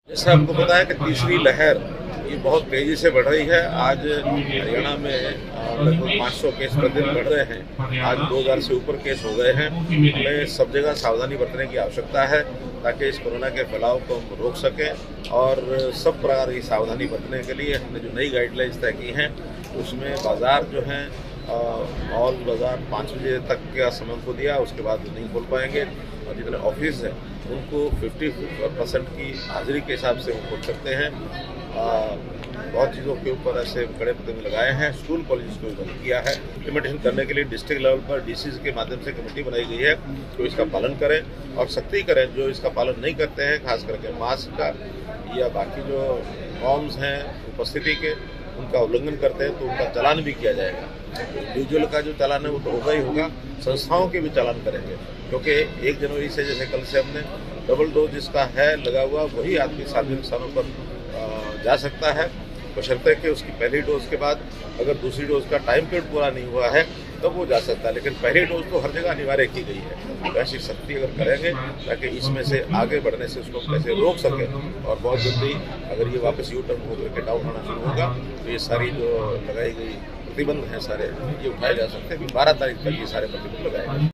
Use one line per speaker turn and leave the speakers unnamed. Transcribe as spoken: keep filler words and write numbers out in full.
जैसा आपको पता है कि तीसरी लहर ये बहुत तेजी से बढ़ रही है। आज हरियाणा में लगभग पाँच सौ केस प्रतिदिन बढ़ रहे हैं। आज दो हज़ार से ऊपर केस हो गए हैं। हमें सब जगह सावधानी बरतने की आवश्यकता है ताकि इस कोरोना के फैलाव को हम रोक सकें। और सब प्रकार की सावधानी बरतने के लिए हमने जो नई गाइडलाइंस तय की हैं उसमें बाज़ार जो हैं मॉल बाज़ार पाँच बजे तक का समय उनको दिया, उसके बाद नहीं खोल पाएंगे। और जितने ऑफिस हैं उनको पचास परसेंट की हाजिरी के हिसाब से वो खोल सकते हैं। आ, बहुत चीज़ों के ऊपर ऐसे कड़े प्रतिबंध लगाए हैं। स्कूल कॉलेज को भी बंद किया है। इम्प्लीमेंटेशन करने के लिए डिस्ट्रिक्ट लेवल पर डीसी के माध्यम से कमेटी बनाई गई है तो इसका पालन करें और सख्ती करें। जो इसका पालन नहीं करते हैं, खास करके मास्क का या बाकी जो नॉर्म्स हैं उपस्थिति के, उनका उल्लंघन करते हैं तो उनका चालान भी किया जाएगा। इंडिविजुअल का जो चालान है वो तो होगा ही होगा, संस्थाओं के भी चालान करेंगे, क्योंकि एक जनवरी से जैसे कल से हमने डबल डोज जिसका है लगा हुआ वही आदमी सार्वजनिक स्थानों पर जा सकता है, बशर्ते कि उसकी पहली डोज के बाद अगर दूसरी डोज का टाइम पीरियड पूरा नहीं हुआ है तब तो वो जा सकता है। लेकिन पहली डोज तो हर जगह अनिवार्य की गई है। वैसी सख्ती अगर करेंगे ताकि इसमें से आगे बढ़ने से उसको कैसे रोक सकें। और बहुत जल्दी अगर ये वापस यू टर्न होकर के डाउन होना शुरू होगा तो ये सारी जो लगाई गई प्रतिबंध हैं सारे ये उठाए जा सकते हैं। बारह तारीख तक ये सारे प्रतिबंध लगाए गए।